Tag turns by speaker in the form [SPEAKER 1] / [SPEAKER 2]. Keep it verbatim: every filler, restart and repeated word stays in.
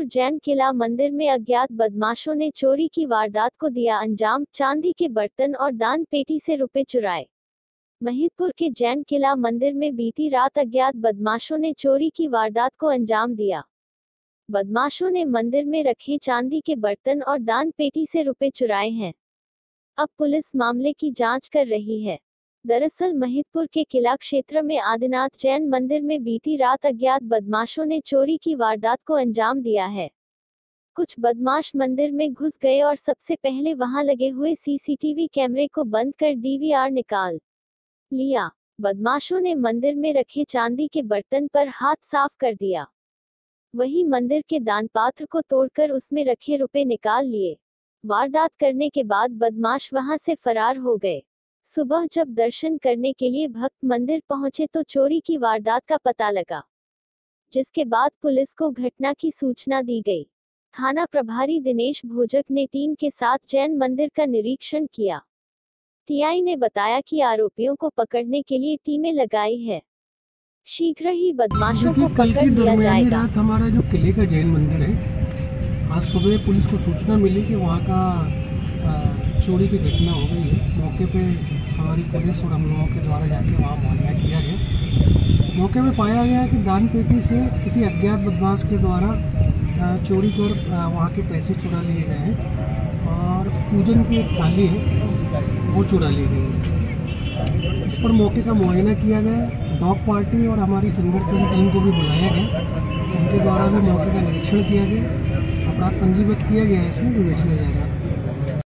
[SPEAKER 1] महिदपुर जैन किला मंदिर में अज्ञात बदमाशों ने चोरी की वारदात को दिया अंजाम। चांदी के बर्तन और दान पेटी से रुपए चुराए। महिदपुर के जैन किला मंदिर में बीती रात अज्ञात बदमाशों ने चोरी की वारदात को अंजाम दिया। बदमाशों ने मंदिर में रखे चांदी के बर्तन और दान पेटी से रुपए चुराए हैं। अब पुलिस मामले की जांच कर रही है। दरअसल महिदपुर के किला क्षेत्र में आदिनाथ जैन मंदिर में बीती रात अज्ञात बदमाशों ने चोरी की वारदात को अंजाम दिया है। कुछ बदमाश मंदिर में घुस गए और सबसे पहले वहां लगे हुए सीसीटीवी कैमरे को बंद कर डीवीआर निकाल लिया। बदमाशों ने मंदिर में रखे चांदी के बर्तन पर हाथ साफ कर दिया। वहीं मंदिर के दानपात्र को तोड़कर उसमें रखे रुपए निकाल लिए। वारदात करने के बाद बदमाश वहां से फरार हो गए। सुबह जब दर्शन करने के लिए भक्त मंदिर पहुंचे तो चोरी की वारदात का पता लगा, जिसके बाद पुलिस को घटना की सूचना दी गई। थाना प्रभारी दिनेश भोजक ने टीम के साथ जैन मंदिर का निरीक्षण किया। टीआई ने बताया कि आरोपियों को पकड़ने के लिए टीमें लगाई है। शीघ्र ही बदमाशों को पकड़ लिया जाएगा।
[SPEAKER 2] रात हमारा जो किले का जैन मंदिर है, आज सुबह पुलिस को सूचना मिली कि वहाँ का चोरी की घटना हो गई है। मौके पे हमारी पुलिस और हम लोगों के द्वारा जाके वहाँ मुआयना किया गया। मौके पे पाया गया कि दान पेटी से किसी अज्ञात बदमाश के द्वारा चोरी कर वहाँ के पैसे चुरा लिए गए हैं और पूजन की एक थाली है वो चुरा ली गई है। इस पर मौके का मुआयना किया गया। डॉग पार्टी और हमारी फिंगरप्रिंट टीम को भी बुलाया गया। उनके द्वारा भी मौके का निरीक्षण किया गया। अपराध पंजीबद्ध किया गया है, इसमें विवेचना जाएगा।